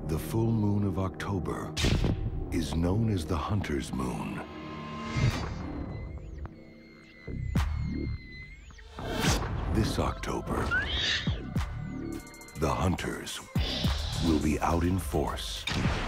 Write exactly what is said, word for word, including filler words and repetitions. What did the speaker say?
The full moon of October is known as the Hunter's Moon. This October, the hunters will be out in force.